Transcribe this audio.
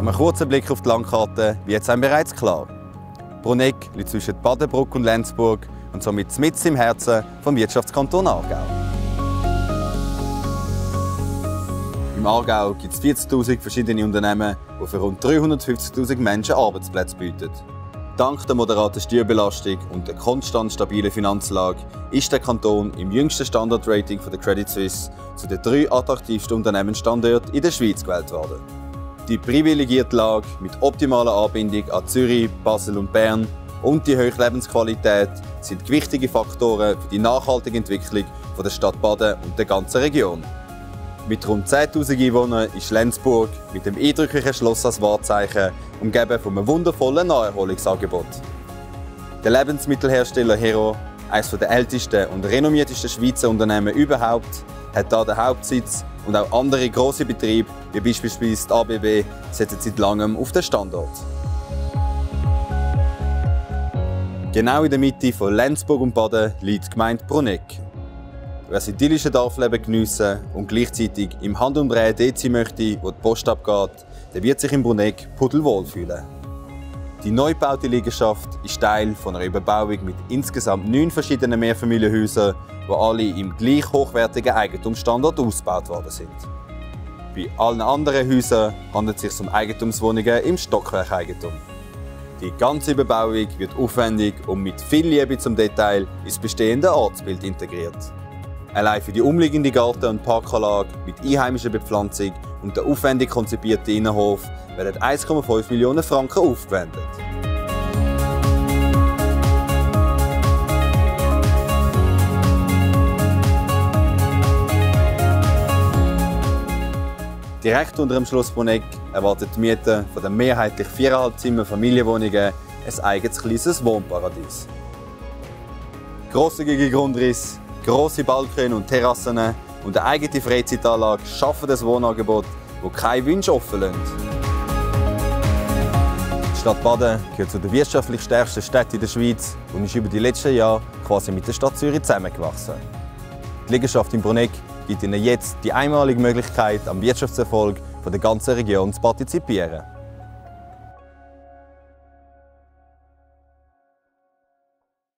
einem kurzen Blick auf die Landkarte wird es einem bereits klar. Bruneck liegt zwischen Badenbruck und Lenzburg und somit mitten im Herzen des Wirtschaftskanton Aargau. Im Aargau gibt es 40'000 verschiedene Unternehmen, die für rund 350'000 Menschen Arbeitsplätze bieten. Dank der moderaten Steuerbelastung und der konstant stabilen Finanzlage ist der Kanton im jüngsten Standortrating von der Credit Suisse zu den 3 attraktivsten Unternehmensstandorten in der Schweiz gewählt worden. Die privilegierte Lage mit optimaler Anbindung an Zürich, Basel und Bern und die hohe Lebensqualität sind wichtige Faktoren für die nachhaltige Entwicklung der Stadt Baden und der ganzen Region. Mit rund 10'000 Einwohnern ist Lenzburg mit dem eindrücklichen Schloss als Wahrzeichen umgeben von einem wundervollen Naherholungsangebot. Der Lebensmittelhersteller Hero, eines der ältesten und renommiertesten Schweizer Unternehmen überhaupt, hat hier den Hauptsitz und auch andere grosse Betriebe, wie beispielsweise die ABB, setzen seit langem auf den Standort. Genau in der Mitte von Lenzburg und Baden liegt die Gemeinde Bruneck. Wer das idyllische Dorfleben geniessen und gleichzeitig im Handumdrehen dort sein möchte, wo die Post abgeht, der wird sich in Bruneck pudelwohl fühlen. Die neu gebaute Liegenschaft ist Teil einer Überbauung mit insgesamt 9 verschiedenen Mehrfamilienhäusern, die alle im gleich hochwertigen Eigentumsstandard ausgebaut worden sind. Bei allen anderen Häusern handelt es sich um Eigentumswohnungen im Stockwerkeigentum. Die ganze Überbauung wird aufwendig und mit viel Liebe zum Detail ins bestehende Ortsbild integriert. Allein für die umliegende Garten- und Parkanlage mit einheimischer Bepflanzung und der aufwendig konzipierten Innenhof werden 1,5 Millionen Franken aufgewendet. Direkt unter dem Schloss Bruneck erwartet die Miete von den mehrheitlich 4,5 Zimmer Familienwohnungen ein eigenes kleines Wohnparadies. Grosszügige Grundrisse, grosse Balkone und Terrassen und eine eigene Freizeitanlage schaffen das Wohnangebot, das keine Wünsche offen lässt. Die Stadt Baden gehört zu den wirtschaftlich stärksten Städten in der Schweiz und ist über die letzten Jahre quasi mit der Stadt Zürich zusammengewachsen. Die Liegenschaft in Bruneck gibt Ihnen jetzt die einmalige Möglichkeit, am Wirtschaftserfolg der ganzen Region zu partizipieren.